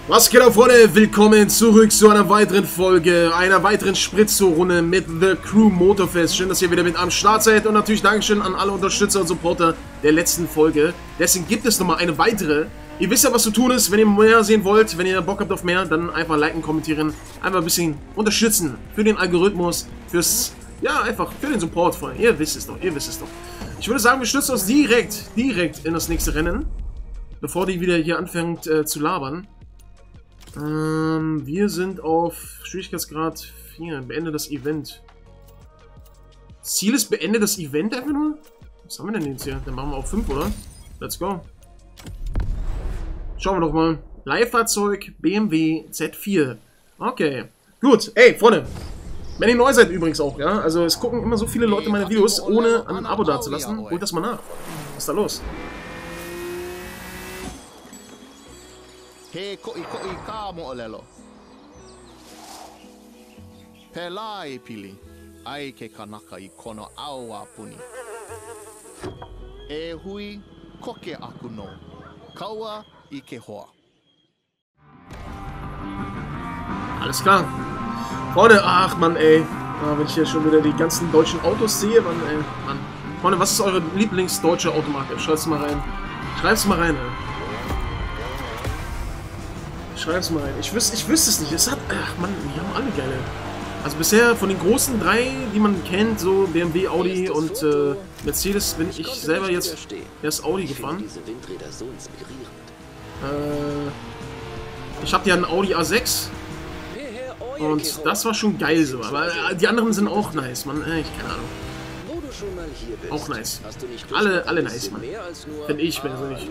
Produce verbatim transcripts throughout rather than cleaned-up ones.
Was geht ab, Freunde? Willkommen zurück zu einer weiteren Folge, einer weiteren Spritzo-Runde mit The Crew Motorfest. Schön, dass ihr wieder mit am Start seid und natürlich Dankeschön an alle Unterstützer und Supporter der letzten Folge. Deswegen gibt es nochmal eine weitere. Ihr wisst ja, was zu tun ist, wenn ihr mehr sehen wollt, wenn ihr Bock habt auf mehr, dann einfach liken, kommentieren, einfach ein bisschen unterstützen für den Algorithmus, fürs, ja, einfach für den Support, Freunde. Ihr wisst es doch, ihr wisst es doch. Ich würde sagen, wir stürzen uns direkt, direkt in das nächste Rennen, bevor die wieder hier anfängt äh, zu labern. Ähm, wir sind auf Schwierigkeitsgrad vier. Beende das Event. Ziel ist beende das Event einfach nur? Was haben wir denn jetzt hier? Dann machen wir auf fünf, oder? Let's go. Schauen wir doch mal. Leihfahrzeug B M W Z vier. Okay. Gut. Ey, Freunde. Wenn ihr neu seid übrigens auch, ja. Also es gucken immer so viele Leute meine Videos, ohne ein Abo dazulassen. Holt das mal nach. Was ist da los? He ko i ko i ka mo olelo. Pelai pili. Ai ke kanaka I kono aua puni. E hui koke aku no. Kaua I ke hoa. Alles klar. Freunde, ach Mann, ey. Ah, wenn ich hier schon wieder die ganzen deutschen Autos sehe, Mann, ey. Mann. Freunde, was ist eure Lieblingsdeutsche Automarke? Schreibt's mal rein. Schreibt's mal rein, ey. Schreib's mal rein. Ich wüsste, ich wüsste es nicht. Es hat. Ach Mann, die haben alle geile. Also bisher von den großen drei, die man kennt, so B M W, Audi und äh, Mercedes, bin ich selber jetzt erst Audi gefahren. Äh, ich habe ja einen Audi A sechs. Und das war schon geil so. Aber äh, die anderen sind auch nice, Mann. Äh, ich keine Ahnung. Auch nice. Alle, alle nice, Mann. Finde ich persönlich.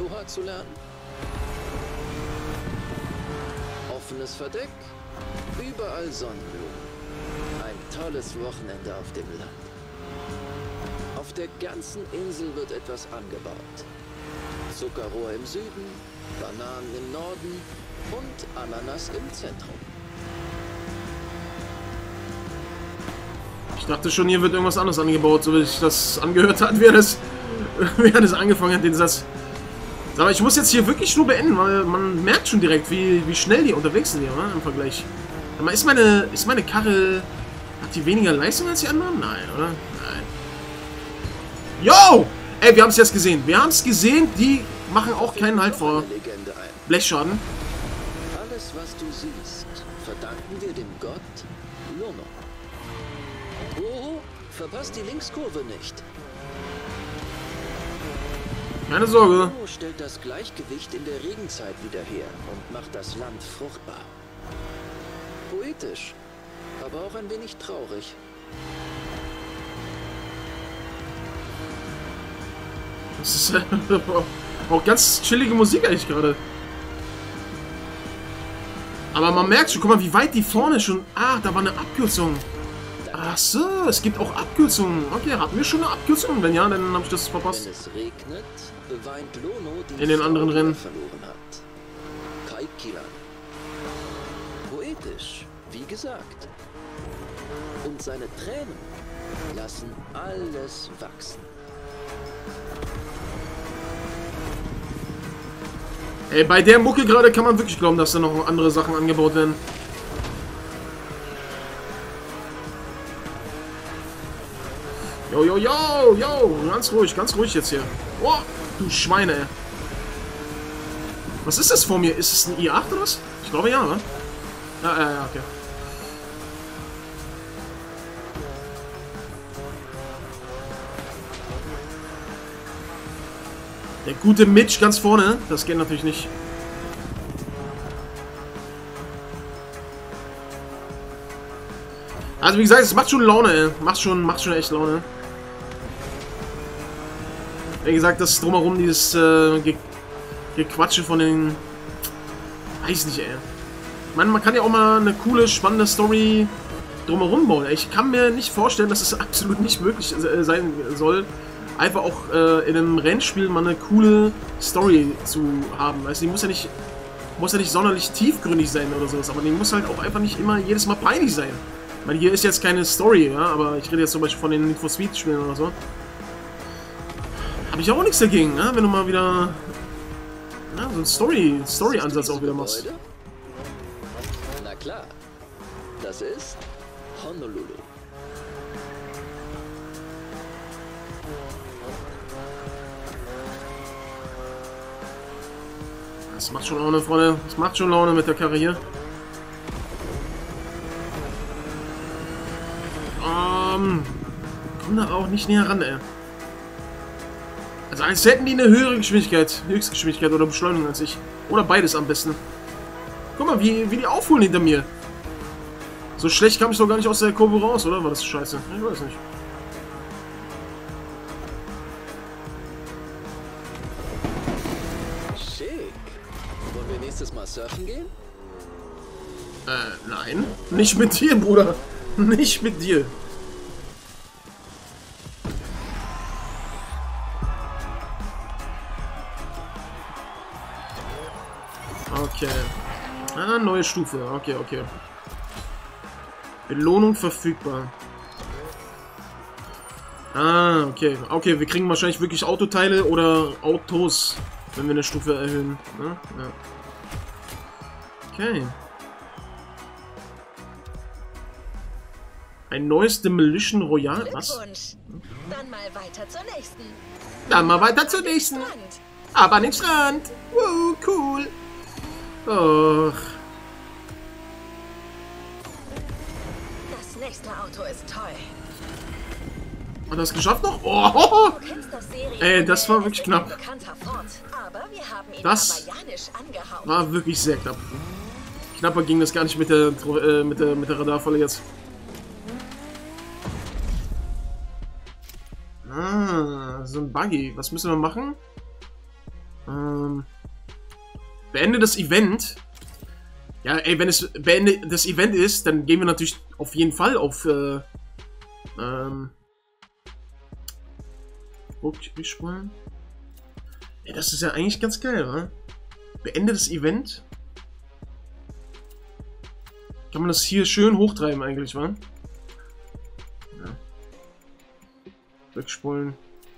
Offenes Verdeck, überall Sonnenblumen. Ein tolles Wochenende auf dem Land. Auf der ganzen Insel wird etwas angebaut. Zuckerrohr im Süden, Bananen im Norden und Ananas im Zentrum. Ich dachte schon, hier wird irgendwas anderes angebaut, so wie ich das angehört hat, wer das, wer das angefangen hat, den Satz. Aber ich muss jetzt hier wirklich nur beenden, weil man merkt schon direkt, wie, wie schnell die unterwegs sind hier, ne, im Vergleich. Aber ist meine, ist meine Karre, hat die weniger Leistung als die anderen? Nein, oder? Nein. Yo! Ey, wir haben es jetzt gesehen. Wir haben es gesehen, die machen auch keinen Halt vor Blechschaden. Alles, was du siehst, verdanken wir dem Gott Lono. Oh, verpasst die Linkskurve nicht. Keine Sorge. Lono stellt das Gleichgewicht in der Regenzeit wieder her und macht das Land fruchtbar. Poetisch, aber auch ein wenig traurig. Das ist äh, auch ganz chillige Musik eigentlich gerade. Aber man merkt schon, guck mal, wie weit die vorne schon... Ah, da war eine Abkürzung. Ach so, es gibt auch Abkürzungen. Okay, hatten wir schon eine Abkürzung? Wenn ja, dann habe ich das verpasst. Wenn es regnet, beweint Lono, die in den anderen Frau, Rennen verloren hat. Kaikilan. Poetisch, wie gesagt. Und seine Tränen lassen alles wachsen. Ey, bei der Mucke gerade kann man wirklich glauben, dass da noch andere Sachen angebaut werden. Jo, jo, jo, jo, ganz ruhig, ganz ruhig jetzt hier. Oh, du Schweine, ey. Was ist das vor mir? Ist es ein I acht oder was? Ich glaube ja, ne? Ja, ja, ja, okay. Der gute Mitch ganz vorne, das geht natürlich nicht. Also wie gesagt, es macht schon Laune, ey. Macht schon, macht schon echt Laune. Wie gesagt, das drumherum, dieses äh, Ge Gequatsche von den... Weiß nicht, ey. Ich meine, man kann ja auch mal eine coole, spannende Story drumherum bauen. Ich kann mir nicht vorstellen, dass es absolut nicht möglich äh, sein soll, einfach auch äh, in einem Rennspiel mal eine coole Story zu haben. Weißt du, die muss ja nicht, muss ja nicht sonderlich tiefgründig sein oder sowas, aber die muss halt auch einfach nicht immer jedes Mal peinlich sein. Ich meine, hier ist jetzt keine Story, ja, aber ich rede jetzt zum Beispiel von den Need for Speed Spielen oder so. Habe ich auch nichts dagegen, ne? Wenn du mal wieder ja, so einen Story, Story-Ansatz auch wieder machst. Klar. Das ist Honolulu. Das macht schon Laune, Freunde. Das macht schon Laune mit der Karre hier. Ähm, komm da auch nicht näher ran, ey. Also als hätten die eine höhere Geschwindigkeit, Höchstgeschwindigkeit oder Beschleunigung als ich. Oder beides am besten. Guck mal, wie, wie die aufholen hinter mir. So schlecht kam ich doch gar nicht aus der Kurve raus, oder? War das scheiße? Ich weiß nicht. Schick. Wollen wir nächstes Mal surfen gehen? Äh, nein. Nicht mit dir, Bruder. Nicht mit dir. Okay. Ah, neue Stufe. Okay, okay. Belohnung verfügbar. Ah, okay. Okay, wir kriegen wahrscheinlich wirklich Autoteile oder Autos, wenn wir eine Stufe erhöhen. Ja, ja. Okay. Ein neues Demolition Royale. Was? Glückwunsch. Dann mal weiter zur nächsten. Dann mal weiter zur nächsten. Strand. Aber an den Strand. Wow, cool. Och. Das nächste Auto ist toll. Hat das geschafft noch? Oh. Du kennst das Serien- Ey, das war wirklich Es ist ein knapp. bekannter Ford, aber wir haben ihn Das hawaiianisch angehauen. war wirklich sehr knapp. Knapper ging das gar nicht mit der, äh, mit der, mit der Radarfalle jetzt. Ah, so ein Buggy. Was müssen wir machen? Ähm, beende das Event. Ja, ey, wenn es beende das Event ist, dann gehen wir natürlich auf jeden Fall auf äh, ähm, Rückspulen. Ja, das ist ja eigentlich ganz geil, wa? Beende das Event. Kann man das hier schön hochtreiben eigentlich, wa? Ja. Wegspulen.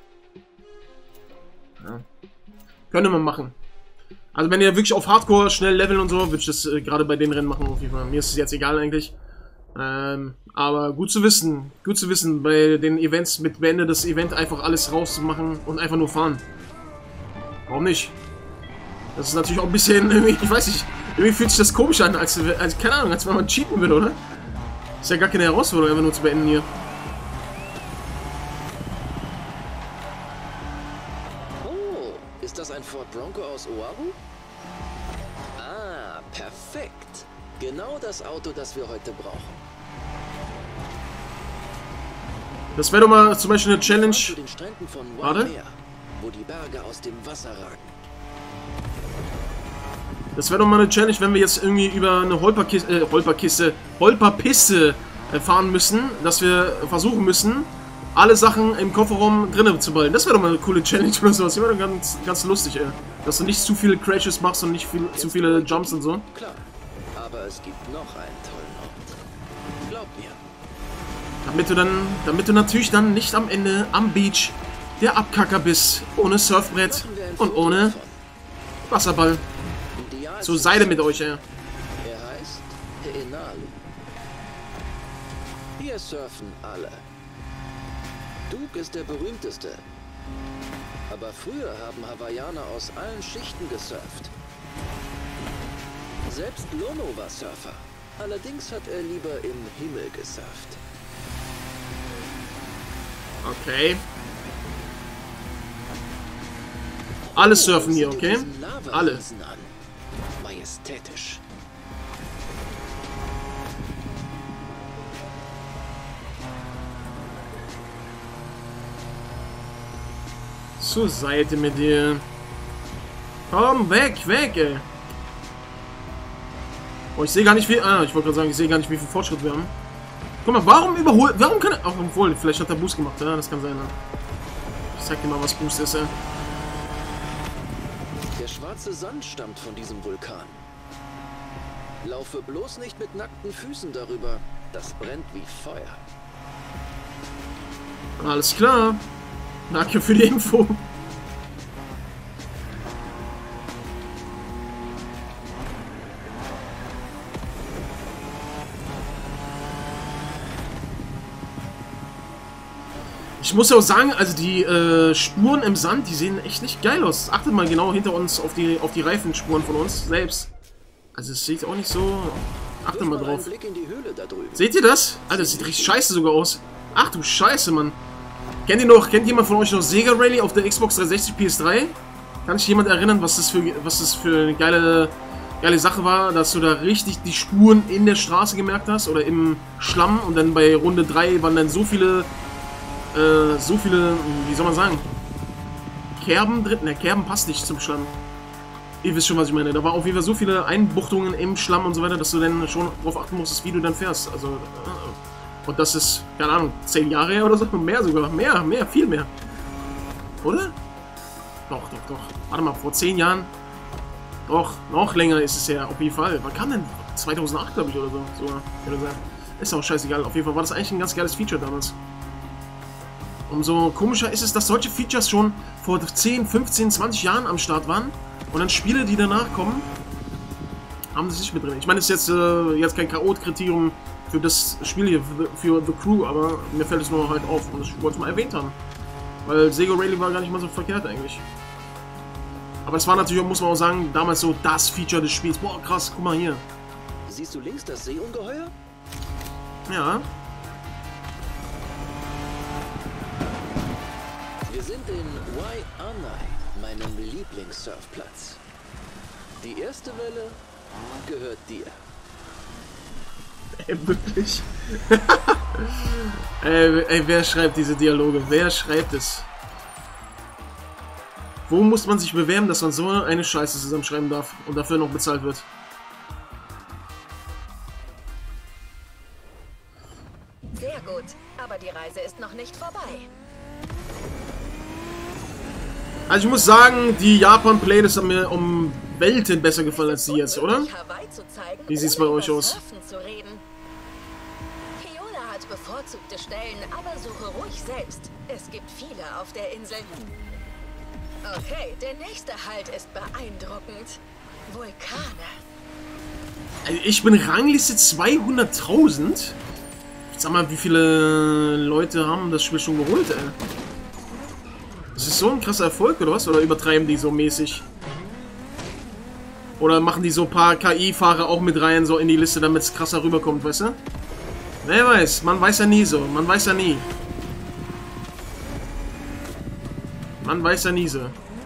Ja. Könnte man machen. Also wenn ihr wirklich auf Hardcore schnell leveln und so, würde ich das äh, gerade bei den Rennen machen auf jeden Fall. Mir ist es jetzt egal eigentlich. Ähm, aber gut zu wissen. Gut zu wissen, bei den Events mit Beende das Event einfach alles rausmachen und einfach nur fahren. Warum nicht? Das ist natürlich auch ein bisschen, irgendwie, ich weiß nicht, irgendwie fühlt sich das komisch an, als, als keine Ahnung, als wenn man cheaten würde, oder? Ist ja gar keine Herausforderung, einfach nur zu beenden hier. Oh, ist das ein Ford Bronco aus Oahu? Ah, perfekt. Genau das Auto, das wir heute brauchen. Das wäre doch mal zum Beispiel eine Challenge. Zu den Stränden von Warte. Waimea, wo die Berge aus dem Wasser ragen. Das wäre doch mal eine Challenge, wenn wir jetzt irgendwie über eine Holperkiste, äh, Holperkiste, Holperpiste äh, fahren müssen, dass wir versuchen müssen, alle Sachen im Kofferraum drinnen zu ballen. Das wäre doch mal eine coole Challenge oder sowas. Das wäre doch ganz, ganz lustig, ey. Dass du nicht zu viele Crashes machst und nicht viel, zu viele Jumps und so. Klar, aber es gibt noch einen tollen Ort. Glaub mir. Damit du dann, damit du natürlich dann nicht am Ende am Beach der Abkacker bist. Ohne Surfbrett Machen wir ein und Foto ohne davon. Wasserball. Ideal Zur Seite mit euch, ey. Er heißt Heenalu. Hier surfen alle. Duke ist der berühmteste. Aber früher haben Hawaiianer aus allen Schichten gesurft. Selbst Lono war Surfer. Allerdings hat er lieber im Himmel gesurft. Okay. Alle surfen hier, Sieh dir okay? diesen Lavariesen Alle. an. Majestätisch. Zur Seite mit dir. Komm, weg, weg, ey. Oh, ich sehe gar nicht wie... Ah, ich wollte gerade sagen, ich sehe gar nicht, wie viel Fortschritt wir haben. Guck mal, warum überholt... Warum kann er... Auch obwohl, vielleicht hat er Boost gemacht. Ja, das kann sein, ne? Ich zeig dir mal, was Boost ist, ey. Der schwarze Sand stammt von diesem Vulkan. Laufe bloß nicht mit nackten Füßen darüber. Das brennt wie Feuer. Alles klar. Danke für die Info. Ich muss ja auch sagen, also die äh, Spuren im Sand, die sehen echt nicht geil aus. Achtet mal genau hinter uns auf die, auf die Reifenspuren von uns selbst. Also es sieht auch nicht so... Achtet mal drauf. Seht ihr das? Alter, das sieht richtig scheiße sogar aus. Ach du Scheiße, Mann. Kennt ihr noch, kennt jemand von euch noch Sega Rally auf der Xbox dreihundertsechzig P S drei? Kann sich jemand erinnern, was das für, was das für eine geile, geile Sache war, dass du da richtig die Spuren in der Straße gemerkt hast oder im Schlamm und dann bei Runde drei waren dann so viele, äh, so viele, wie soll man sagen, Kerben drin. Ne, Kerben passt nicht zum Schlamm. Ihr wisst schon, was ich meine. Da war auf jeden Fall so viele Einbuchtungen im Schlamm und so weiter, dass du dann schon darauf achten musstest, wie du dann fährst. Also, äh, und das ist, keine Ahnung, zehn Jahre her oder so, mehr sogar, mehr, mehr, viel mehr. Oder? Doch, doch, doch. Warte mal, vor zehn Jahren. Doch, noch länger ist es her, auf jeden Fall. Wann kam denn? zweitausendacht, glaube ich, oder so. So, würde sagen. Ist auch scheißegal. Auf jeden Fall war das eigentlich ein ganz geiles Feature damals. Umso komischer ist es, dass solche Features schon vor zehn, fünfzehn, zwanzig Jahren am Start waren. Und dann Spiele, die danach kommen, haben sie nicht mit drin. Ich meine, es ist jetzt, äh, jetzt kein K O-Kriterium für das Spiel hier, für, für The Crew, aber mir fällt es nur halt auf und ich wollte es mal erwähnt haben. Weil Sega Rally war gar nicht mal so verkehrt eigentlich. Aber es war natürlich, muss man auch sagen, damals so das Feature des Spiels. Boah, krass, guck mal hier. Siehst du links das Seeungeheuer? Ja. Wir sind in Waianae, meinem Lieblingssurfplatz. Die erste Welle gehört dir. Ey, wirklich? ey, ey, wer schreibt diese Dialoge? Wer schreibt es? Wo muss man sich bewerben, dass man so eine Scheiße zusammenschreiben darf und dafür noch bezahlt wird? Sehr gut, aber die Reise ist noch nicht vorbei. Also ich muss sagen, die Japan-Playlist hat mir um Welten besser gefallen als die jetzt, oder? Wie sieht's bei euch aus? Keola hat bevorzugte Stellen, aber suche ruhig selbst. Es gibt viele auf der Insel. Okay, der nächste Halt ist beeindruckend. Vulkane. Also ich bin Rangliste zweihunderttausend. Sag mal, wie viele Leute haben das Spiel schon geholt, ey? Das ist so ein krasser Erfolg, oder was? Oder übertreiben die so mäßig? Oder machen die so ein paar K I-Fahrer auch mit rein, so in die Liste, damit es krasser rüberkommt, weißt du? Wer weiß, man weiß ja nie so, man weiß ja nie. Man weiß ja nie so.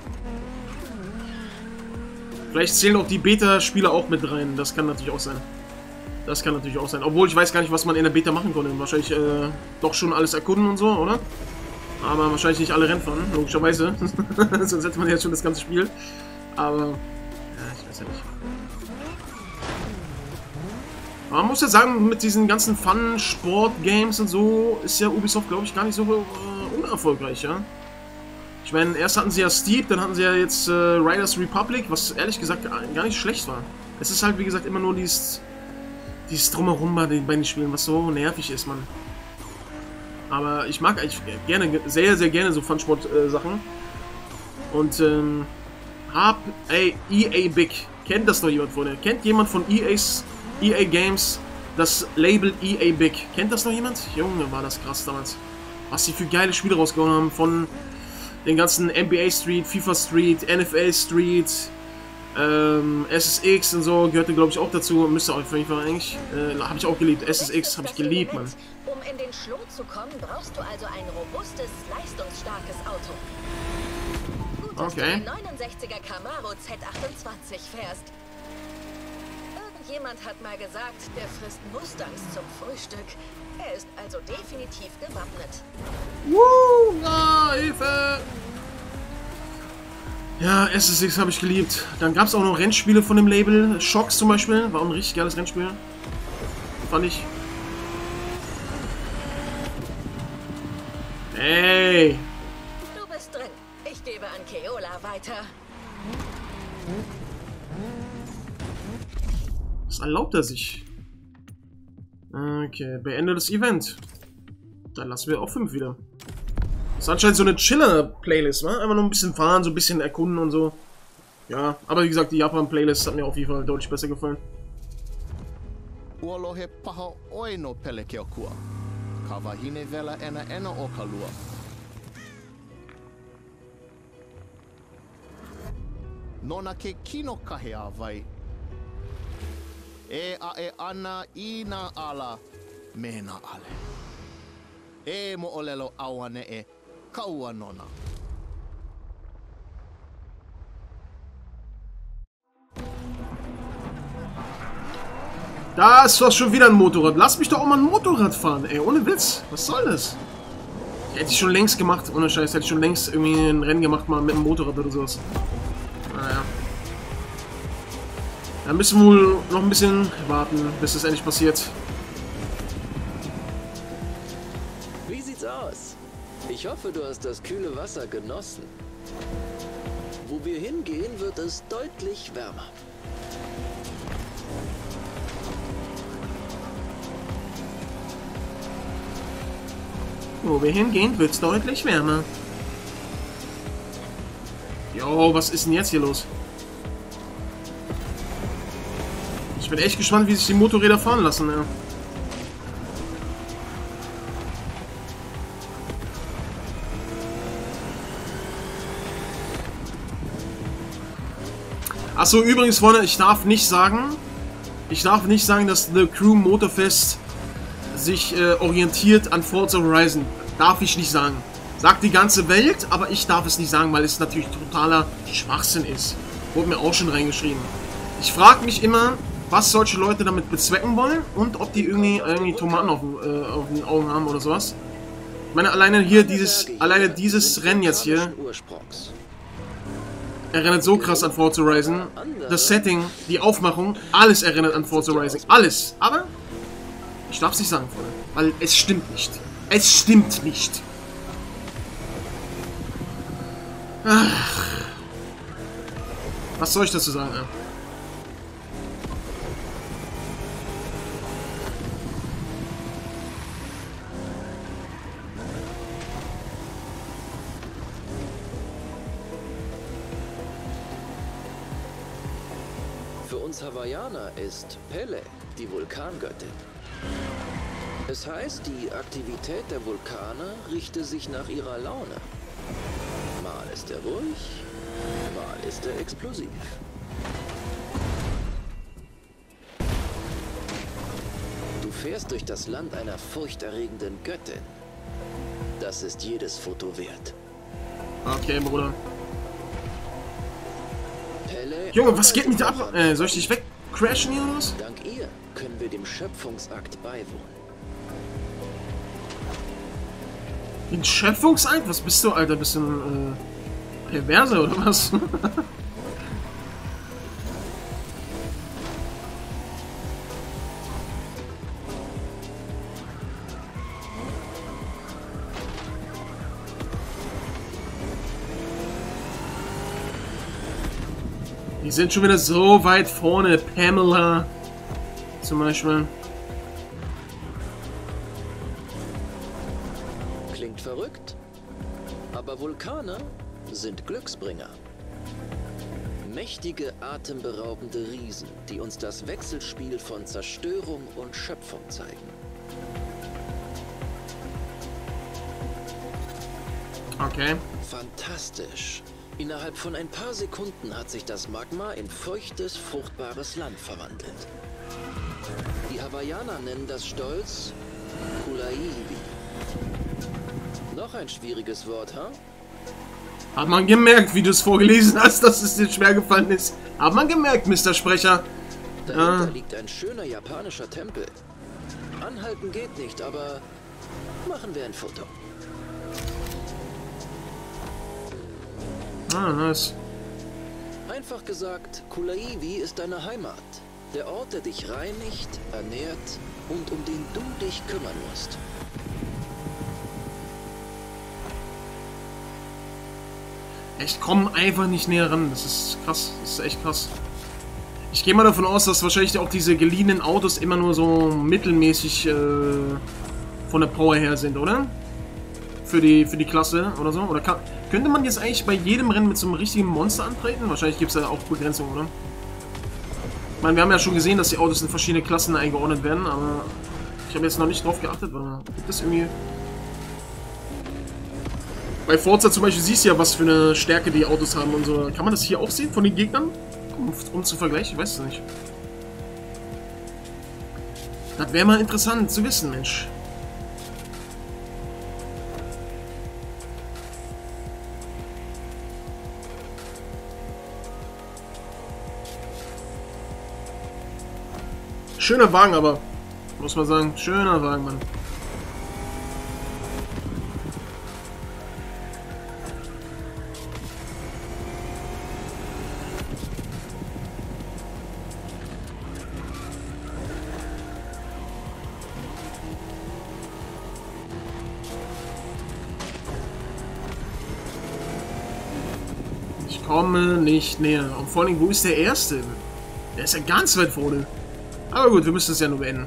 Vielleicht zählen auch die Beta-Spieler auch mit rein, das kann natürlich auch sein. Das kann natürlich auch sein. Obwohl, ich weiß gar nicht, was man in der Beta machen konnte. Wahrscheinlich äh, doch schon alles erkunden und so, oder? Aber wahrscheinlich nicht alle Rennen fahren, logischerweise. Sonst hätte man jetzt schon das ganze Spiel. Aber, ja, ich weiß ja nicht. Man muss ja sagen, mit diesen ganzen Fun-Sport-Games und so ist ja Ubisoft, glaube ich, gar nicht so äh, unerfolgreich, ja. Ich meine, erst hatten sie ja Steep, dann hatten sie ja jetzt äh, Riders Republic, was ehrlich gesagt gar nicht schlecht war. Es ist halt, wie gesagt, immer nur dieses, dieses Drumherum bei den, bei den Spielen, was so nervig ist, man. Aber ich mag eigentlich gerne, sehr, sehr gerne so Fun-Sport-Sachen. Äh, Und, ähm, hab, ey, E A Big. Kennt das noch jemand von dir? Kennt jemand von E A's, E A Games das Label E A Big? Kennt das noch jemand? Junge, war das krass damals. Was sie für geile Spiele rausgehauen haben von den ganzen N B A Street, FIFA Street, N F L Street, ähm, S S X und so, gehörte glaube ich auch dazu. Müsste auf jeden Fall eigentlich, äh, habe ich auch geliebt. S S X habe ich geliebt, Mann. Um in den Schlot zu kommen, brauchst du also ein robustes, leistungsstarkes Auto. Gut, dass okay. du den neunundsechziger Camaro Z achtundzwanzig fährst. Irgendjemand hat mal gesagt, der frisst Mustangs zum Frühstück. Er ist also definitiv gewappnet. Woo, na, Hilfe! Ja, S S X habe ich geliebt. Dann gab es auch noch Rennspiele von dem Label. Shocks zum Beispiel, war ein richtig geiles Rennspiel. Fand ich. Hey! Du bist drin. Ich gebe an Keola weiter. Was erlaubt er sich? Okay, beende das Event. Dann lassen wir auch fünf wieder. Das ist anscheinend so eine Chiller-Playlist, ne? Einfach nur ein bisschen fahren, so ein bisschen erkunden und so. Ja, aber wie gesagt, die Japan-Playlist hat mir auf jeden Fall deutlich besser gefallen. Nona ke kino kahea vai. E a e ana ina ala mena ale. E mo olelo awane e kaua nona. Da ist doch schon wieder ein Motorrad. Lass mich doch auch mal ein Motorrad fahren, ey. Ohne Witz. Was soll das? Hätte ich schon längst gemacht. Ohne Scheiß. Hätte ich schon längst irgendwie ein Rennen gemacht, mal mit dem Motorrad oder sowas. Naja. Da müssen wir wohl noch ein bisschen warten, bis das endlich passiert. Wie sieht's aus? Ich hoffe, du hast das kühle Wasser genossen. Wo wir hingehen, wird es deutlich wärmer. Wo wir hingehen, wird es deutlich wärmer. Jo, was ist denn jetzt hier los? Ich bin echt gespannt, wie sich die Motorräder fahren lassen, ja. Achso, übrigens, Freunde, ich darf nicht sagen, ich darf nicht sagen, dass The Crew Motorfest sich äh, orientiert an Forza Horizon. Darf ich nicht sagen. Sagt die ganze Welt, aber ich darf es nicht sagen, weil es natürlich totaler Schwachsinn ist. Wurde mir auch schon reingeschrieben. Ich frage mich immer, was solche Leute damit bezwecken wollen und ob die irgendwie, irgendwie Tomaten auf, äh, auf den Augen haben oder sowas. Ich meine, alleine hier dieses, alleine dieses Rennen jetzt hier erinnert so krass an Forza Horizon. Das Setting, die Aufmachung, alles erinnert an Forza Horizon. Alles. Aber ich darf es nicht sagen, Freunde, weil es stimmt nicht. Es stimmt nicht. Ach. Was soll ich dazu sagen? Ja? Für uns Hawaiianer ist Pele die Vulkangöttin. Es heißt, die Aktivität der Vulkane richte sich nach ihrer Laune. Mal ist er ruhig, mal ist er explosiv. Du fährst durch das Land einer furchterregenden Göttin. Das ist jedes Foto wert. Okay, Bruder. Pele Junge, was geht mit dir ab? Äh, soll ich dich wegcrashen hier oder was? Dank ihr können wir dem Schöpfungsakt beiwohnen. Den Schöpfungsakt? Was bist du, Alter? Bist du ein äh, Perverser oder was? Die sind schon wieder so weit vorne. Pamela zum Beispiel. Klingt verrückt, aber Vulkane sind Glücksbringer. Mächtige, atemberaubende Riesen, die uns das Wechselspiel von Zerstörung und Schöpfung zeigen. Okay. Fantastisch. Innerhalb von ein paar Sekunden hat sich das Magma in feuchtes, fruchtbares Land verwandelt. Die Hawaiianer nennen das stolz Kulaiwi. Noch ein schwieriges Wort, ha? Huh? Hat man gemerkt, wie du es vorgelesen hast, dass es dir schwer gefallen ist. Hat man gemerkt, Mister Sprecher. Dahinter ah. liegt ein schöner japanischer Tempel. Anhalten geht nicht, aber machen wir ein Foto. Ah, nice. Einfach gesagt, Kulaiwi ist deine Heimat. Der Ort, der dich reinigt, ernährt und um den du dich kümmern musst. Ich komme einfach nicht näher ran. Das ist krass. Das ist echt krass. Ich gehe mal davon aus, dass wahrscheinlich auch diese geliehenen Autos immer nur so mittelmäßig äh, von der Power her sind, oder? Für die, für die Klasse oder so. Oder kann, könnte man jetzt eigentlich bei jedem Rennen mit so einem richtigen Monster antreten? Wahrscheinlich gibt es da auch Begrenzungen, oder? Ich meine, wir haben ja schon gesehen, dass die Autos in verschiedene Klassen eingeordnet werden, aber ich habe jetzt noch nicht drauf geachtet, weil gibt es irgendwie... Bei Forza zum Beispiel siehst du ja, was für eine Stärke die Autos haben und so. Kann man das hier auch sehen von den Gegnern? Um, um zu vergleichen? Ich weiß es nicht. Das wäre mal interessant zu wissen, Mensch. Schöner Wagen, aber muss man sagen, schöner Wagen, Mann. Ich komme nicht näher. Und vor allem, wo ist der Erste? Der ist ja ganz weit vorne. Aber gut, wir müssen es ja nur beenden.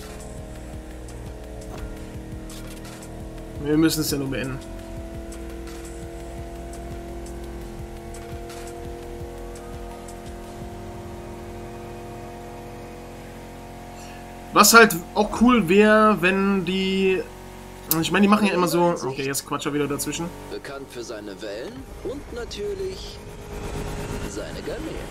Wir müssen es ja nur beenden. Was halt auch cool wäre, wenn die... Ich meine, die machen ja immer so... Okay, jetzt quatscht er wieder dazwischen. Bekannt für seine Wellen und natürlich seine Garnelen.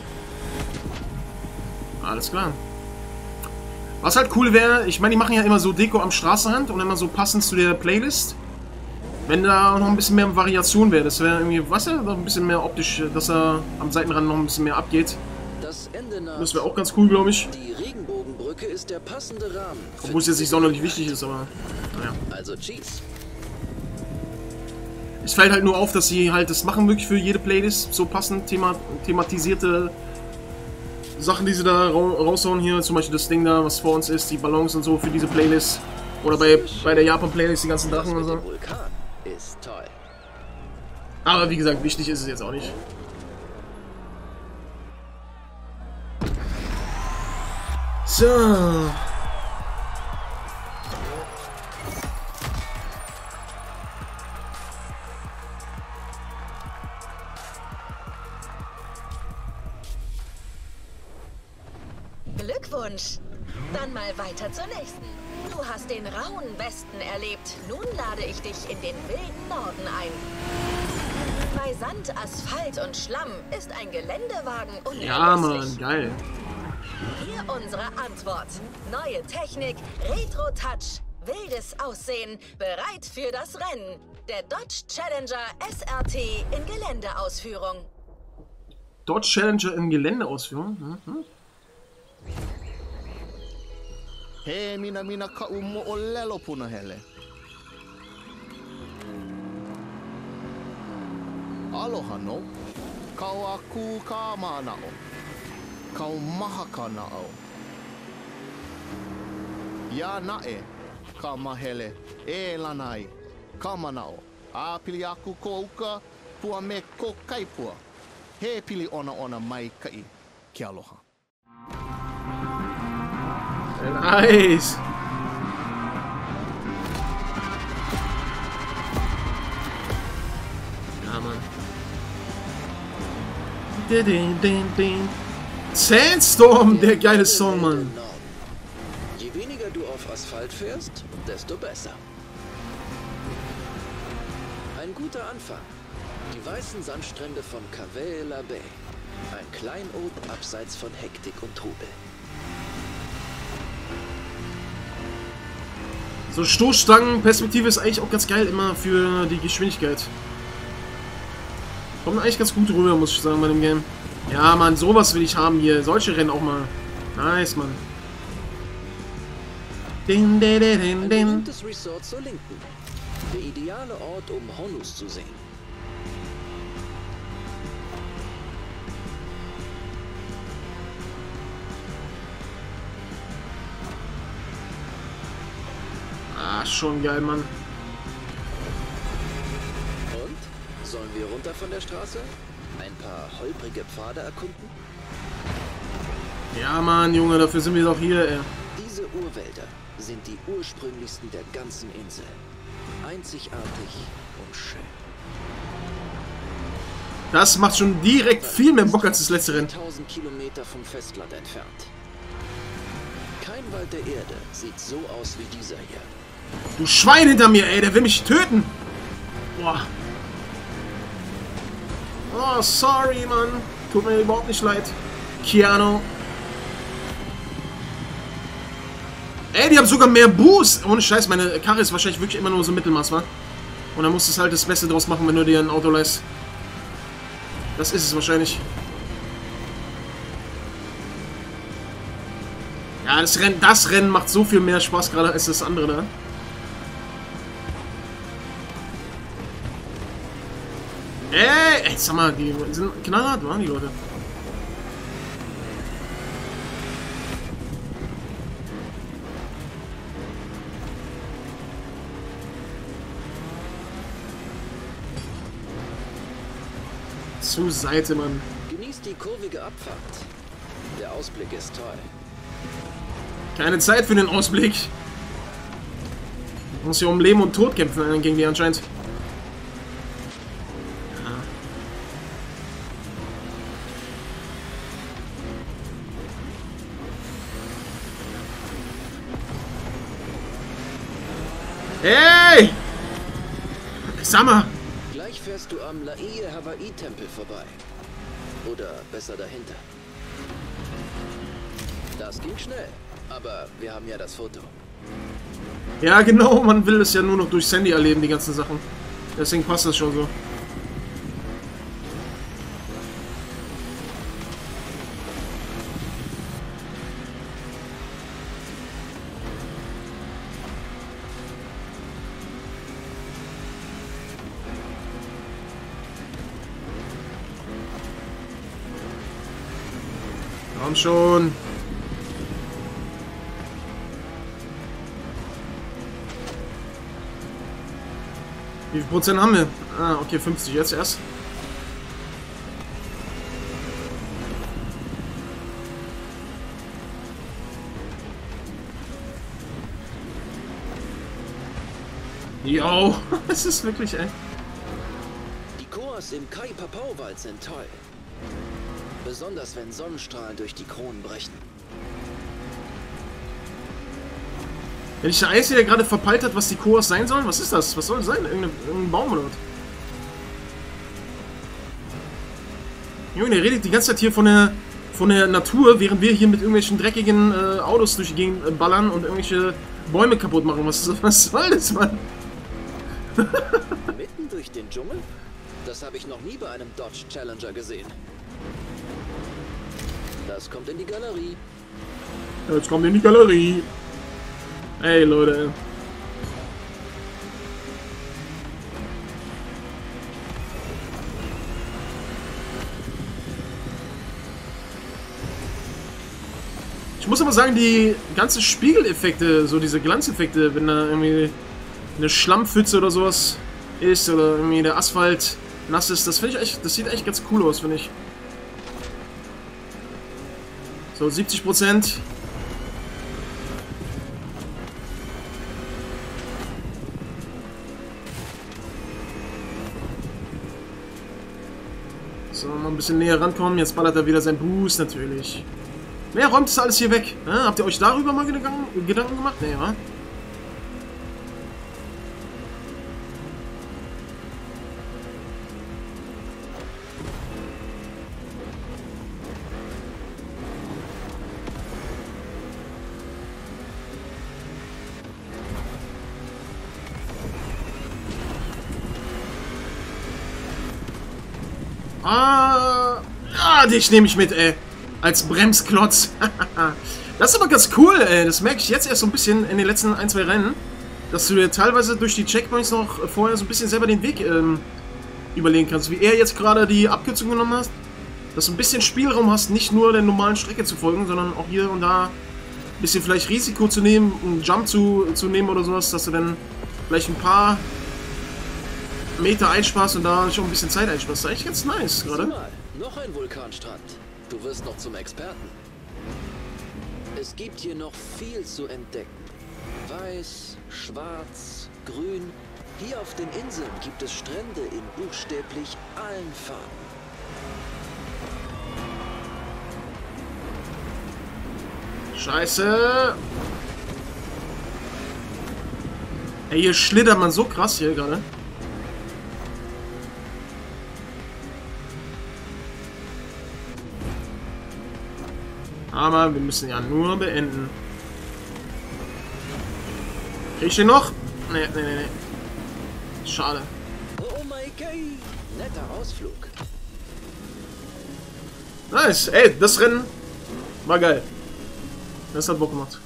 Alles klar. Was halt cool wäre, ich meine, die machen ja immer so Deko am Straßenrand und immer so passend zu der Playlist. Wenn da noch ein bisschen mehr Variation wäre, das wäre irgendwie, was ja, noch ein bisschen mehr optisch, dass er am Seitenrand noch ein bisschen mehr abgeht. Das Ende naht. Das wäre auch ganz cool, glaube ich. Die Regenbogenbrücke ist der passende Rahmen. Obwohl es jetzt nicht sonderlich wichtig ist, aber naja. Also Cheese. Es fällt halt nur auf, dass sie halt das machen wirklich für jede Playlist, so passend thema thematisierte Sachen, die sie da ra raushauen hier, zum Beispiel das Ding da, was vor uns ist, die Ballons und so für diese Playlist. Oder bei, bei der Japan-Playlist die ganzen Drachen und so. Vulkan ist toll. Aber wie gesagt, wichtig ist es jetzt auch nicht. So. Glückwunsch! Dann mal weiter zur nächsten. Du hast den rauen Westen erlebt. Nun lade ich dich in den wilden Norden ein. Bei Sand, Asphalt und Schlamm ist ein Geländewagen unerlässlich. Ja, Mann, geil. Hier unsere Antwort. Neue Technik, Retro-Touch, wildes Aussehen, bereit für das Rennen. Der Dodge Challenger S R T in Geländeausführung. Dodge Challenger in Geländeausführung? Mhm. He mina mina ka umo olelo puna hele. Aloha no. Kau aku ka manao. Kau maha ka nao. Ya nae ka mahele e lanai ka manao. A pili aku ko uka pua me ko kaipua. He pili ona ona mai kai ki aloha. Nice! Ja, Mann. Sandstorm, der geile Song, Mann. Je weniger du auf Asphalt fährst, desto besser. Ein guter Anfang. Die weißen Sandstrände von Cavella Bay. Ein Kleinod abseits von Hektik und Trubel. So Stoßstangenperspektive ist eigentlich auch ganz geil immer für die Geschwindigkeit. Kommt eigentlich ganz gut rüber, muss ich sagen, bei dem Game. Ja, Mann, sowas will ich haben hier. Solche Rennen auch mal. Nice, Mann. Din, din, din, din. Ein berühmtes Resort zur Linken. Der ideale Ort, um Honus zu sehen. Ah, schon geil, Mann. Und? Sollen wir runter von der Straße? Ein paar holprige Pfade erkunden? Ja, Mann, Junge, dafür sind wir doch hier, ey. Diese Urwälder sind die ursprünglichsten der ganzen Insel. Einzigartig und schön. Das macht schon direkt viel mehr Bock als das letzte Rennen. tausend Kilometer vom Festland entfernt. Kein Wald der Erde sieht so aus wie dieser hier. Du Schwein hinter mir, ey, der will mich töten. Boah. Oh, sorry, Mann. Tut mir überhaupt nicht leid. Keanu. Ey, die haben sogar mehr Boost. Ohne Scheiß, meine Karre ist wahrscheinlich wirklich immer nur so Mittelmaß, wa? Und dann musst du halt das Beste draus machen, wenn du dir ein Auto leist. Das ist es wahrscheinlich. Ja, das Rennen, das Rennen macht so viel mehr Spaß gerade als das andere da. Ey, ey, sag mal, die sind knallhart, waren die Leute. Zur Seite, Mann. Genießt die kurvige Abfahrt. Der Ausblick ist toll. Keine Zeit für den Ausblick. Ich muss hier um Leben und Tod kämpfen gegen die anscheinend. Hey! Sag mal! Gleich fährst du am Laie Hawaii-Tempel vorbei. Oder besser dahinter. Das ging schnell, aber wir haben ja das Foto. Ja, genau, man will es ja nur noch durchs Handy erleben, die ganzen Sachen. Deswegen passt das schon so. Komm schon. Wie viel Prozent haben wir? Ah, okay, fünfzig jetzt erst. Jo, es ist wirklich, ey. Die Chors im Kai Papau-Wald sind toll. Besonders wenn Sonnenstrahlen durch die Kronen brechen. Wenn ich der Einzige, der gerade verpeilt hat, was die Chors sein sollen? Was ist das? Was soll das sein? Irgendein, irgendein Baum oder was? Junge, der redet die ganze Zeit hier von der, von der Natur, während wir hier mit irgendwelchen dreckigen äh, Autos durch die Gegend äh, ballern und irgendwelche Bäume kaputt machen. Was, was soll das, Mann? Mitten durch den Dschungel? Das habe ich noch nie bei einem Dodge Challenger gesehen. Das kommt in die Galerie. Jetzt kommt in die Galerie. Ey, Leute. Ich muss aber sagen, die ganzen Spiegeleffekte, so diese Glanzeffekte, wenn da irgendwie eine Schlammpfütze oder sowas ist oder irgendwie der Asphalt nass ist, das finde ich echt, das sieht echt ganz cool aus, finde ich. So, siebzig Prozent. So, mal ein bisschen näher rankommen. Jetzt ballert er wieder sein Boost, natürlich. Wer räumt das alles hier weg? Ja, habt ihr euch darüber mal Gedanken, Gedanken gemacht? Nee, wa? Ah, ah, dich nehme ich mit, ey. Als Bremsklotz. Das ist aber ganz cool, ey. Das merke ich jetzt erst so ein bisschen in den letzten ein, zwei Rennen. Dass du dir teilweise durch die Checkpoints noch vorher so ein bisschen selber den Weg ähm, überlegen kannst. Wie er jetzt gerade die Abkürzung genommen hast. Dass du ein bisschen Spielraum hast, nicht nur der normalen Strecke zu folgen, sondern auch hier und da ein bisschen vielleicht Risiko zu nehmen, einen Jump zu, zu nehmen oder sowas, dass du dann vielleicht ein paar Meter einsparst und da schon ein bisschen Zeit einsparst. Das ist eigentlich ganz nice gerade. Noch ein Vulkanstrand. Du wirst noch zum Experten. Es gibt hier noch viel zu entdecken. Weiß, schwarz, grün. Hier auf den Inseln gibt es Strände in buchstäblich allen Farben. Scheiße! Ey, hier schlittert man so krass hier gerade. Aber wir müssen ja nur beenden. Krieg ich den noch? Nee, nee, nee, nee. Schade. Oh mein Gott. Netter Ausflug. Nice. Ey, das Rennen war geil. Das hat Bock gemacht.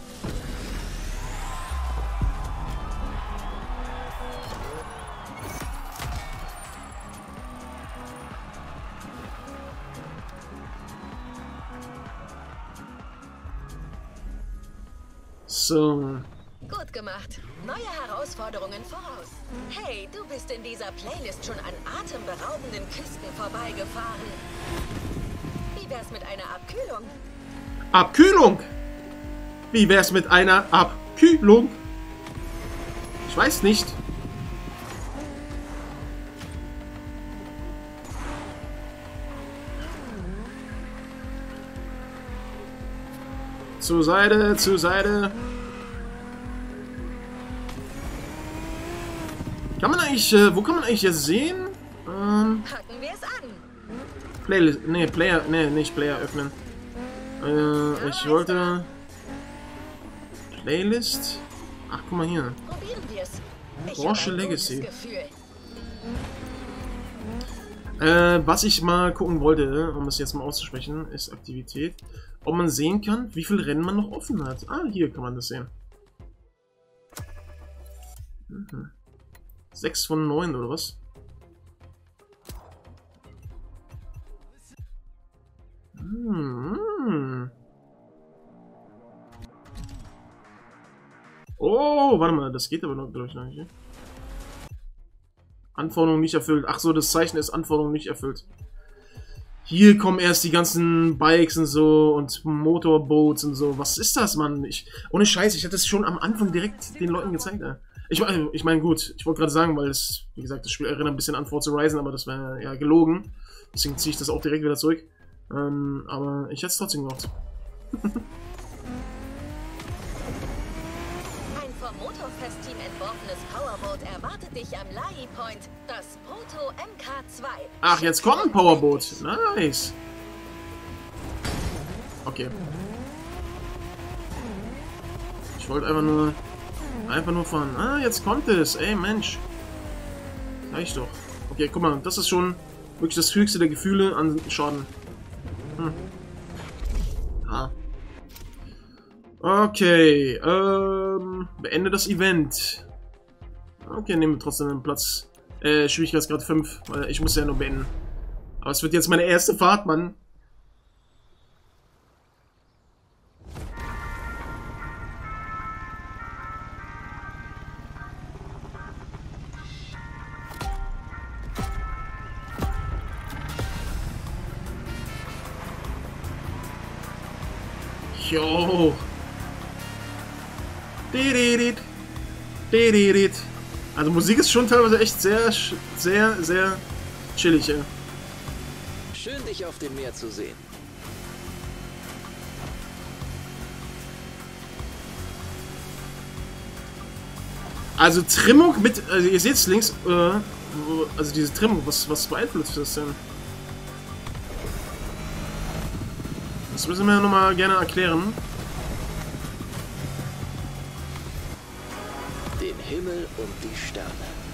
So. Gut gemacht. Neue Herausforderungen voraus. Hey, du bist in dieser Playlist schon an atemberaubenden Küsten vorbeigefahren. Wie wär's mit einer Abkühlung? Abkühlung? Wie wär's mit einer Abkühlung? Ich weiß nicht. Zur Seite, zur Seite. Kann man eigentlich, äh, wo kann man eigentlich jetzt sehen? Ähm, Packen wir es an. Playlist, nee, Player, nee, nicht Player öffnen. Äh, ich wollte... Playlist? Ach, guck mal hier. Probieren wir es. Ich Porsche habe ein gutes Legacy. Gefühl. Äh, was ich mal gucken wollte, um es jetzt mal auszusprechen, ist Aktivität. Ob man sehen kann, wie viel Rennen man noch offen hat. Ah, hier kann man das sehen. Mhm. sechs von neun oder was? Hm. Oh, warte mal, das geht aber noch, glaube ich, nicht. Anforderungen nicht erfüllt. Ach so, das Zeichen ist Anforderungen nicht erfüllt. Hier kommen erst die ganzen Bikes und so und Motorboats und so. Was ist das, Mann? Ich, ohne Scheiß, ich hatte es schon am Anfang direkt den Leuten gezeigt. Ja. Ich meine, ich mein, gut, ich wollte gerade sagen, weil es, wie gesagt, das Spiel erinnert ein bisschen an Forza Horizon, aber das wäre ja gelogen. Deswegen ziehe ich das auch direkt wieder zurück. Ähm, aber ich hätte es trotzdem gemacht. Ein vom Motorfest-Team entworfenes Powerboat erwartet dich am Lai Point, das Proto M K zwei. Ach, jetzt kommt ein Powerboat. Nice. Okay. Ich wollte einfach nur... Einfach nur fahren. Ah, jetzt kommt es. Ey, Mensch. Reicht doch. Okay, guck mal. Das ist schon wirklich das höchste der Gefühle an Schaden. Hm. Ah. Okay. Ähm, beende das Event. Okay, nehmen wir trotzdem einen Platz. Äh, Schwierigkeitsgrad fünf. Weil ich muss ja nur beenden. Aber es wird jetzt meine erste Fahrt, Mann. Jo. Dididid. Dididid. Also Musik ist schon teilweise echt sehr, sehr, sehr chillig, ja. Schön, dich auf dem Meer zu sehen. Also Trimmung mit, also ihr seht es links, äh, also diese Trimmung, was, was beeinflusst das denn? Das müssen wir ja nochmal gerne erklären. Den Himmel und die Sterne.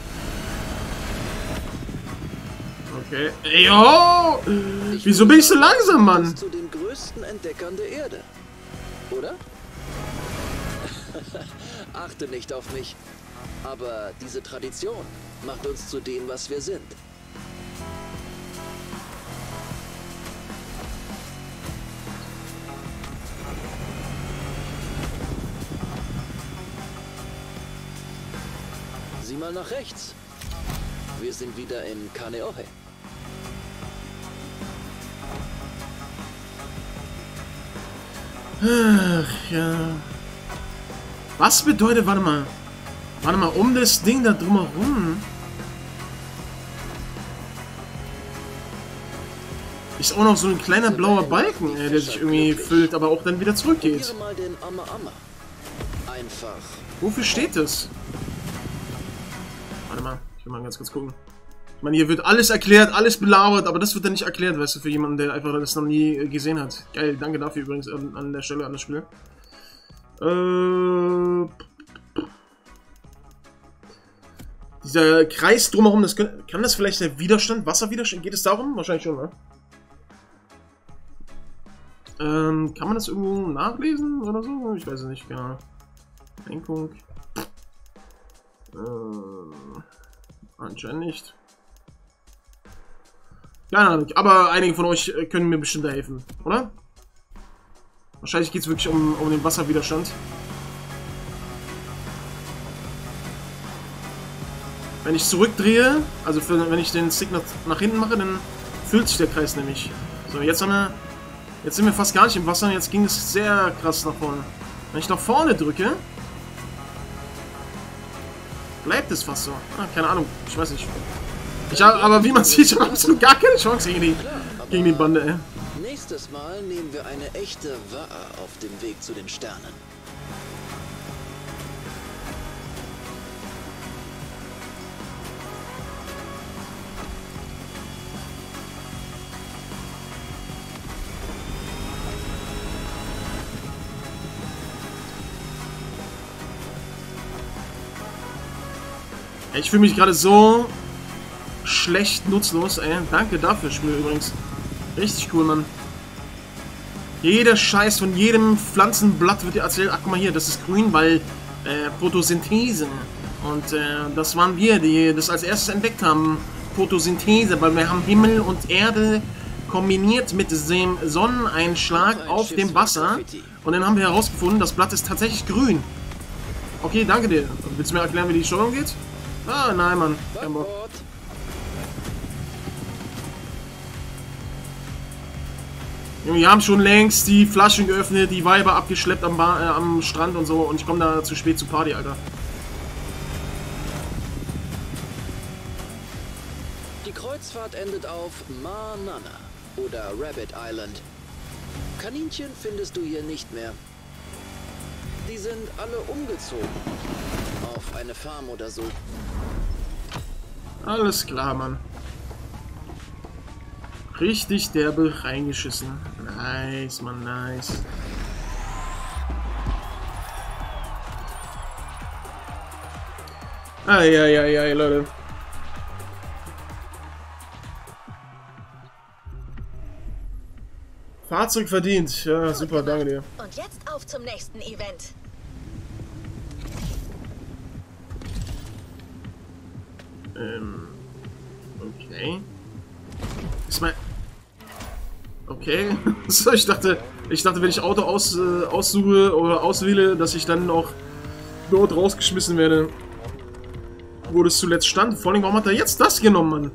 Okay. Jo! Wieso bin ich so langsam, Mann? Zu den größten Entdeckern der Erde. Oder? Achte nicht auf mich. Aber diese Tradition macht uns zu dem, was wir sind. Sieh mal nach rechts. Wir sind wieder in Kaneohe. Ach, ja. Was bedeutet, warte mal. Warte mal, um das Ding da drumherum ist auch noch so ein kleiner blauer Balken, äh, der sich irgendwie füllt, aber auch dann wieder zurückgeht. Probiere mal den Amma Amma. Einfach. Wofür steht das? Warte mal, ich will mal ganz kurz gucken. Ich meine, hier wird alles erklärt, alles belabert, aber das wird dann nicht erklärt, weißt du, für jemanden, der einfach das noch nie gesehen hat. Geil, danke dafür übrigens an, an der Stelle, an das Spiel. Äh... Dieser Kreis drumherum, das kann, kann das vielleicht der Widerstand, Wasserwiderstand, geht es darum? Wahrscheinlich schon, ne? Ähm, kann man das irgendwo nachlesen oder so? Ich weiß es nicht, genau. Lenkung. Äh, anscheinend nicht. Keine Ahnung, aber einige von euch können mir bestimmt helfen, oder? Wahrscheinlich geht es wirklich um, um den Wasserwiderstand. Wenn ich zurückdrehe, also für, wenn ich den Stick nach, nach hinten mache, dann füllt sich der Kreis nämlich. So, jetzt haben wir, jetzt sind wir fast gar nicht im Wasser, jetzt ging es sehr krass nach vorne. Wenn ich nach vorne drücke, bleibt es fast so. Ah, keine Ahnung, ich weiß nicht. Ich habe, aber wie man sieht, ich habe absolut gar keine Chance gegen die, gegen die Bande, ey. Nächstes Mal nehmen wir eine echte Wa'a auf dem Weg zu den Sternen. Ich fühle mich gerade so schlecht nutzlos, ey. Danke dafür, Spiel übrigens. Richtig cool, Mann. Jeder Scheiß von jedem Pflanzenblatt wird dir erzählt. Ach, guck mal hier, das ist grün, weil äh, Photosynthese. Und äh, das waren wir, die das als erstes entdeckt haben. Photosynthese, weil wir haben Himmel und Erde kombiniert mit dem Sonneneinschlag auf dem Wasser. Und dann haben wir herausgefunden, das Blatt ist tatsächlich grün. Okay, danke dir. Willst du mir erklären, wie die Steuerung geht? Ah, nein, Mann. Kein Bock. Wir haben schon längst die Flaschen geöffnet, die Weiber abgeschleppt am, ba äh, am Strand und so. Und ich komme da zu spät zur Party, Alter. Die Kreuzfahrt endet auf Manana oder Rabbit Island. Kaninchen findest du hier nicht mehr. Die sind alle umgezogen. Auf eine Farm oder so. Alles klar, Mann. Richtig derbe reingeschissen. Nice, Mann, nice. Eieiei, Leute. Fahrzeug verdient. Ja, super, danke dir. Und jetzt auf zum nächsten Event. Ähm. Okay. Ist mein. Okay. So, ich dachte, ich dachte, wenn ich Auto aus, äh, aussuche oder auswähle, dass ich dann auch dort rausgeschmissen werde, wo das zuletzt stand. Vor allem, warum hat er jetzt das genommen, Mann?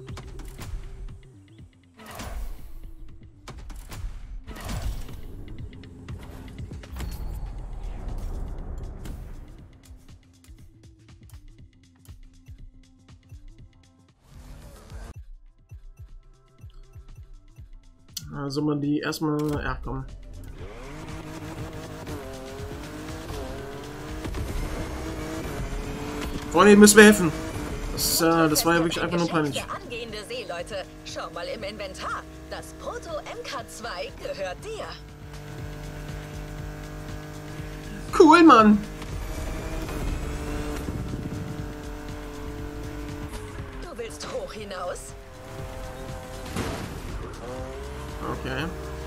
Also man die erstmal. Ja, komm. Freunde, ihr müsst mir helfen. Das, äh, das war ja wirklich einfach nur peinlich. Angehende Seeleute, schau mal im Inventar. Das Proto M K zwei gehört dir. Cool, Mann. Du willst hoch hinaus? Okay.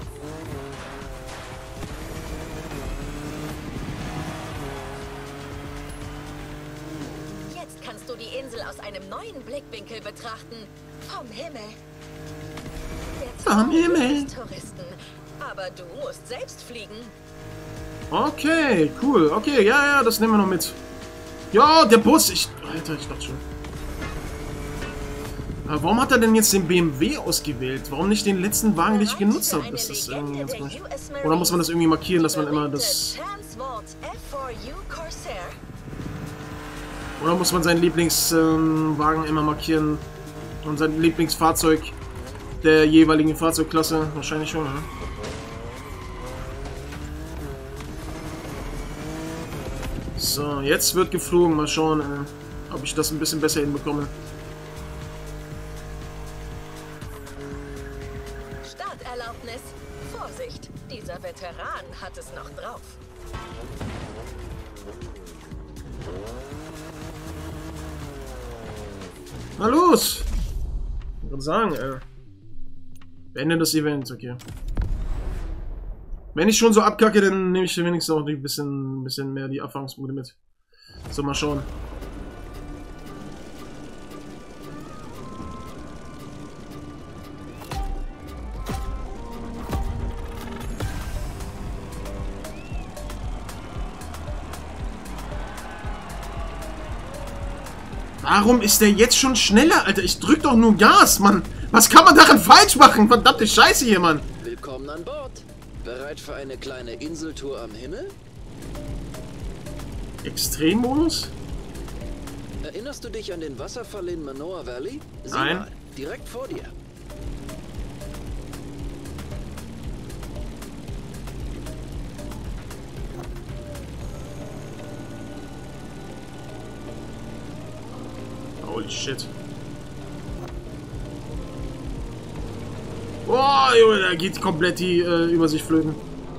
Jetzt kannst du die Insel aus einem neuen Blickwinkel betrachten. Vom Himmel. Der Vom Himmel. Touristen. Aber du musst selbst fliegen. Okay, cool. Okay, ja, ja, das nehmen wir noch mit. Ja, der Bus. Ich, Alter, ich dachte schon. Aber warum hat er denn jetzt den B M W ausgewählt? Warum nicht den letzten Wagen, den ich genutzt habe? Das ist irgendwie ganz komisch. Oder muss man das irgendwie markieren, dass man immer das... Oder muss man seinen Lieblingswagen ähm, immer markieren? Und sein Lieblingsfahrzeug der jeweiligen Fahrzeugklasse? Wahrscheinlich schon, ne? So, jetzt wird geflogen. Mal schauen, äh, ob ich das ein bisschen besser hinbekomme. hat es noch drauf. Na los! Ich würde sagen, äh. Beende das Event, okay. Wenn ich schon so abkacke, dann nehme ich wenigstens auch ein bisschen, bisschen mehr die Erfahrungspunkte mit. So, mal schauen. Warum ist der jetzt schon schneller, Alter? Ich drück doch nur Gas, Mann. Was kann man daran falsch machen? Verdammte Scheiße hier, Mann. Willkommen an Bord. Bereit für eine kleine Inseltour am Himmel? Extremmodus? Erinnerst du dich an den Wasserfall in Manoa Valley? Sieh Nein. mal, direkt vor dir. Holy shit. Boah, Junge, da geht komplett die äh, Übersicht flöten.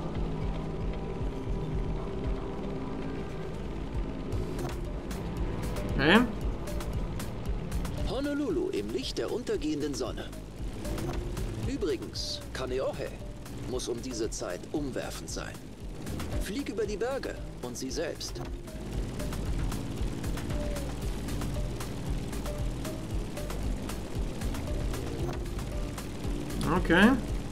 Okay. Honolulu im Licht der untergehenden Sonne. Übrigens, Kaneohe muss um diese Zeit umwerfend sein. Flieg über die Berge und sie selbst. Okay.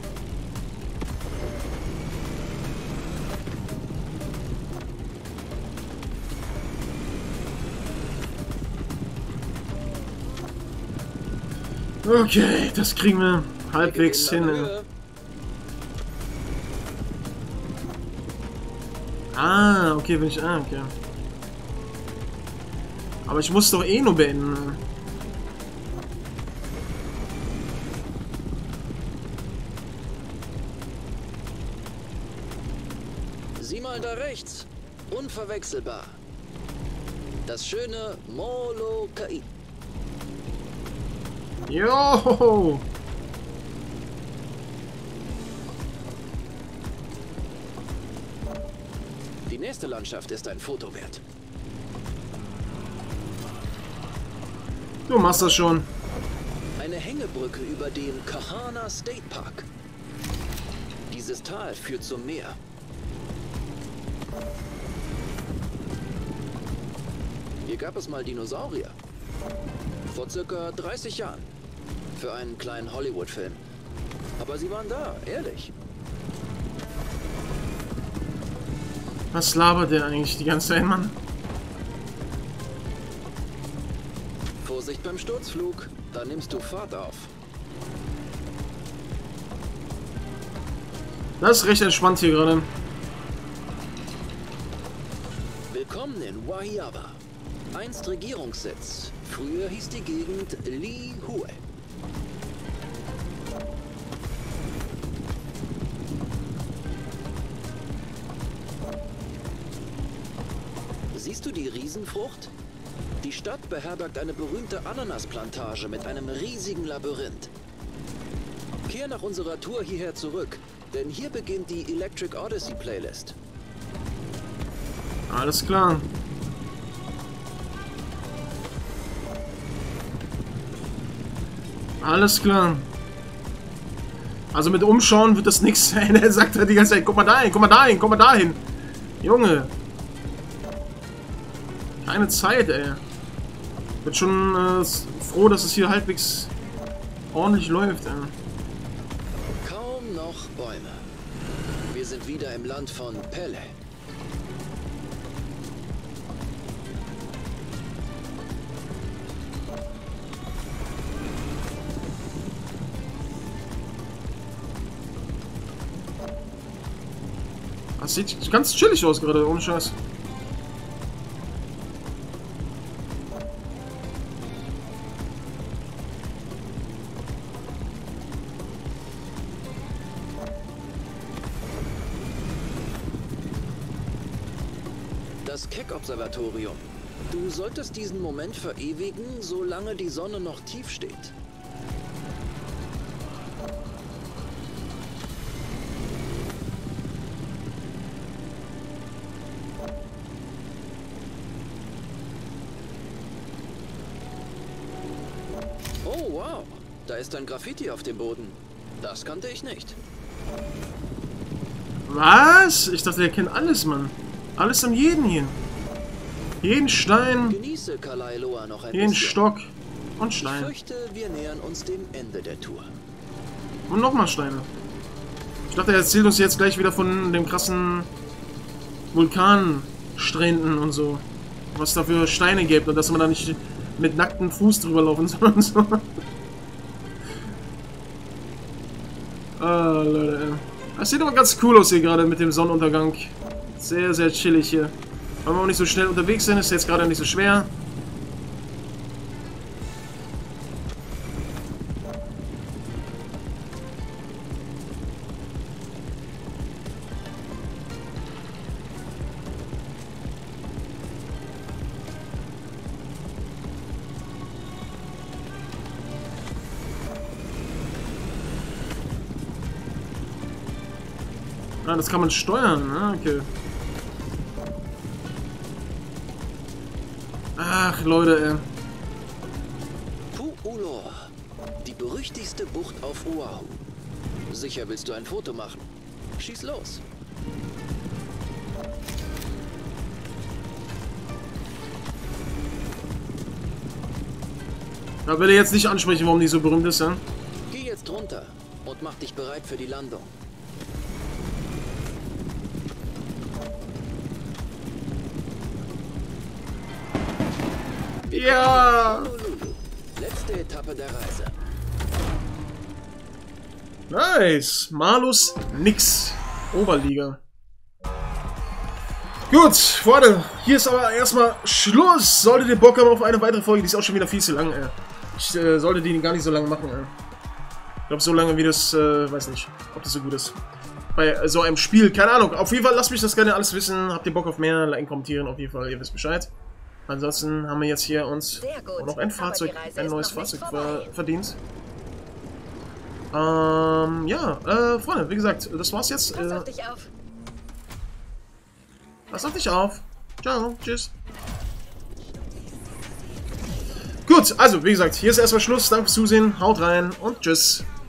Okay, das kriegen wir halbwegs hin. Ah, okay, bin ich. Ah, okay. Aber ich muss doch eh nur beenden. Sieh mal da rechts. Unverwechselbar. Das schöne Molokai. Jo! Die nächste Landschaft ist ein Foto wert. Du machst das schon. Eine Hängebrücke über den Kahana State Park. Dieses Tal führt zum Meer. Hier gab es mal Dinosaurier. Vor circa dreißig Jahren. Für einen kleinen Hollywood-Film. Aber sie waren da, ehrlich. Was labert der eigentlich die ganze Zeit, Mann? Vorsicht beim Sturzflug, da nimmst du Fahrt auf. Das ist recht entspannt hier gerade. Willkommen in Wahiawa. Einst Regierungssitz. Früher hieß die Gegend Lihue. Siehst du die Riesenfrucht? Die Stadt beherbergt eine berühmte Ananasplantage mit einem riesigen Labyrinth. Kehr nach unserer Tour hierher zurück, denn hier beginnt die Electric Odyssey Playlist. Alles klar. Alles klar. Also mit Umschauen wird das nichts. Er sagt halt die ganze Zeit, guck mal dahin, guck mal dahin, guck mal dahin. Junge. Keine Zeit, ey. Bin schon äh, froh, dass es hier halbwegs ordentlich läuft, ey. Kaum noch Bäume. Wir sind wieder im Land von Pele. Das sieht ganz chillig aus gerade, ohne Scheiß. Das Keck-Observatorium. Du solltest diesen Moment verewigen, solange die Sonne noch tief steht. Wow, da ist ein Graffiti auf dem Boden. Das kannte ich nicht. Was? Ich dachte, der kennt alles, Mann. Alles an jeden hier. Jeden Stein, Genieße Kalailoa noch ein jeden bisschen. Stock und Ich Stein. fürchte, wir nähern uns dem Ende der Tour. Und nochmal Steine. Ich dachte, er erzählt uns jetzt gleich wieder von dem krassen Vulkanstränden und so. Was da für Steine gibt und dass man da nicht mit nacktem Fuß drüber laufen soll und so. Ah, Leute, ey. Das sieht aber ganz cool aus hier gerade mit dem Sonnenuntergang. Sehr, sehr chillig hier. Weil wir auch nicht so schnell unterwegs sind, ist jetzt gerade nicht so schwer. Ah, das kann man steuern, ne? Okay. Ach, Leute, ey. Pu'ulor, die berüchtigste Bucht auf Oahu. Sicher willst du ein Foto machen? Schieß los. Da will er jetzt nicht ansprechen, warum die so berühmt ist, ja? Geh jetzt runter und mach dich bereit für die Landung. Ja! Honolulu. Letzte Etappe der Reise. Nice. Malus nix. Oberliga. Gut, Freunde. Hier ist aber erstmal Schluss. Solltet ihr Bock haben auf eine weitere Folge, die ist auch schon wieder viel zu lang, ey. Ich äh, sollte die gar nicht so lange machen, ey. Ich glaube, so lange wie das, äh, weiß nicht, ob das so gut ist. Bei so einem Spiel, keine Ahnung. Auf jeden Fall, lasst mich das gerne alles wissen. Habt ihr Bock auf mehr? Liken, kommentieren, auf jeden Fall, ihr wisst Bescheid. Ansonsten haben wir jetzt hier uns auch noch ein Fahrzeug, ein neues Fahrzeug ver verdient. Ähm, ja, äh, Freunde, wie gesagt, das war's jetzt. Pass Äh, auf dich auf. pass auf dich auf. Ciao, tschüss. Gut, also, wie gesagt, hier ist erstmal Schluss. Danke fürs Zusehen, haut rein und tschüss.